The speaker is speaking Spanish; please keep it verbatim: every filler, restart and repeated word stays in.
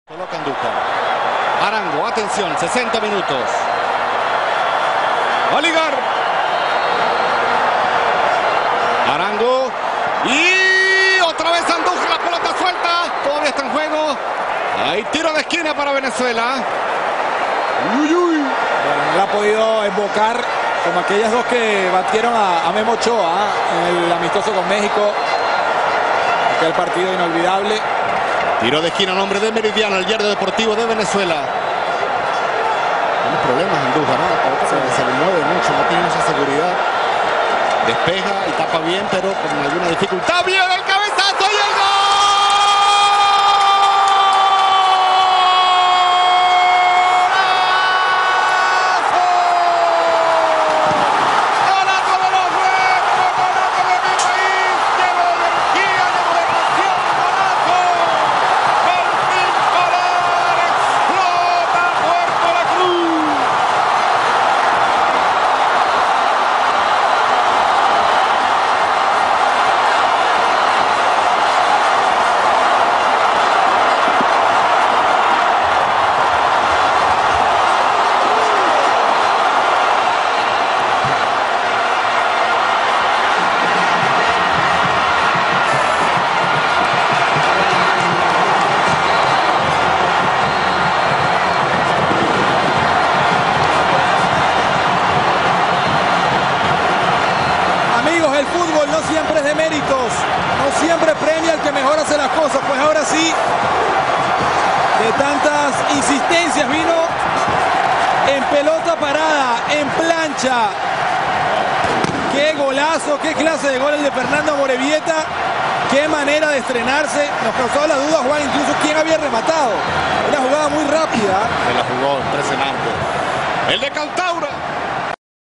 Coloca Andújar. Arango, atención, sesenta minutos. Oligar. Arango. Y otra vez Andújar, la pelota suelta. Todavía está en juego. Hay tiro de esquina para Venezuela. Uy, uy. Bueno, no la ha podido embocar como aquellas dos que batieron a, a Memo Ochoa ¿eh? en el amistoso con México. Aquel partido inolvidable. Tiro de esquina a nombre de Meridiano, el diario deportivo de Venezuela. Tiene problemas Andújar, ¿no? La pelota se, se le mueve mucho, no tiene esa seguridad. Despeja y tapa bien, pero con alguna dificultad. ¡Viene el cabezazo y el gol! El fútbol no siempre es de méritos, no siempre premia al que mejor hace las cosas. Pues ahora sí, de tantas insistencias vino en pelota parada, en plancha. Qué golazo, qué clase de gol el de Fernando Amorebieta. Qué manera de estrenarse. Nos causó la duda, Juan, incluso quién había rematado. Una jugada muy rápida. Se la jugó impresionante. El de Cantauro.